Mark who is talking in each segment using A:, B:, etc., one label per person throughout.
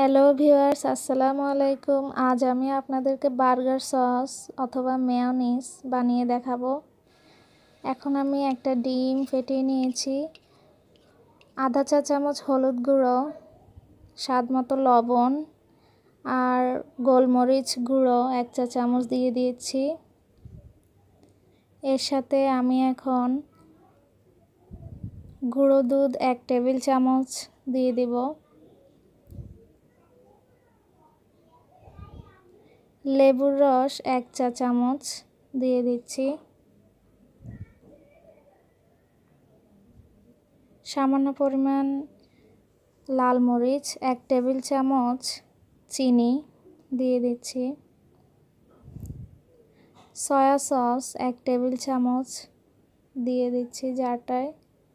A: Hello viewers, আসসালামু আলাইকুম। আজ আমি আপনাদেরকে বার্গার সস অথবা মেয়োনিজ বানিয়ে দেখাবো। এখন আমি একটা ডিম ফেটিয়ে নিয়েছি, আধা চা চামচ হলুদ গুঁড়ো, স্বাদ মতো লবণ আর গোলমরিচ গুঁড়ো 1 চা চামচ দিয়ে দিয়েছি। এর সাথে আমি এখন গুঁড়ো দুধ 1 টেবিল চামচ দিয়ে দিব। লেবুর রস 1 চা চামচ দিয়ে দিচ্ছি। সামান্য পরিমাণ লাল মরিচ, 1 টেবিল চামচ চিনি দিয়ে দিচ্ছি। সয়া সস 1 টেবিল চামচ দিয়ে দিচ্ছি জারটায়।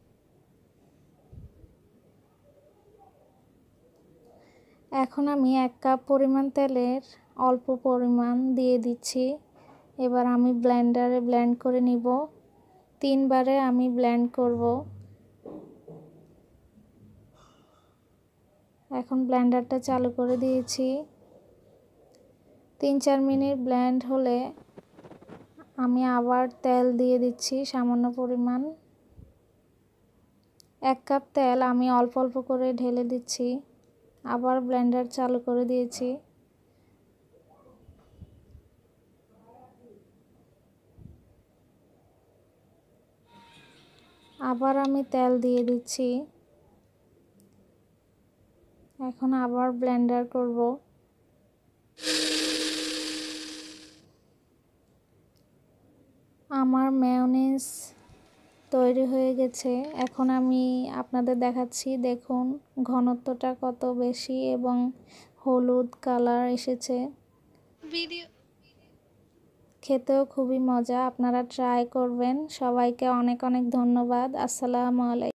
A: এখন আমি 1 কাপ পরিমাণ তেলের অল্প পরিমাণ দিয়ে দিচ্ছি। এবার আমি ব্লেন্ডারে ব্লেন্ড করে নিব। 3 বারে আমি ব্লেন্ড করব। এখন ব্লেন্ডারটা চালু করে দিয়েছি। 3-4 মিনিট ব্লেন্ড হলে আমি আবার তেল দিয়ে দিচ্ছি সামান্য পরিমাণ। 1 কাপ তেল আমি অল্প অল্প করে ঢেলে দিচ্ছি। আবার ব্লেন্ডার চালু করে দিয়েছি। আবার আমি তেল দিয়ে দিচ্ছি। এখন আবার ব্লেন্ডার করব। আমার মেয়োনিজ তৈরি হয়ে গেছে। এখন আমি আপনাদের দেখাচ্ছি, দেখুন ঘনত্বটা কত বেশি এবং হলুদ কালার এসেছে। খেতেও খুবই মজা, আপনারা ট্রাই করবেন। সবাইকে অনেক অনেক ধন্যবাদ। আসসালামু আলাইকুম।